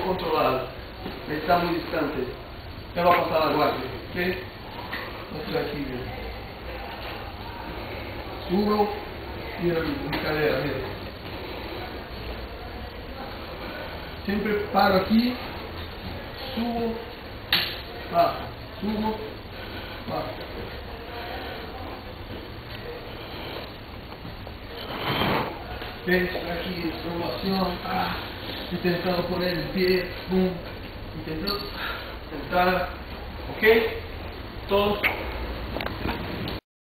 controlado, está muy distante, me va a pasar la guardia, ¿ok? Estoy aquí, mira. Subo, mira mi cadera, mira. Siempre paro aquí, subo, bajo, subo, bajo. ¿Ves? Aquí, promoción, intentando poner el pie, boom, intentando sentar, ¿ok? Todos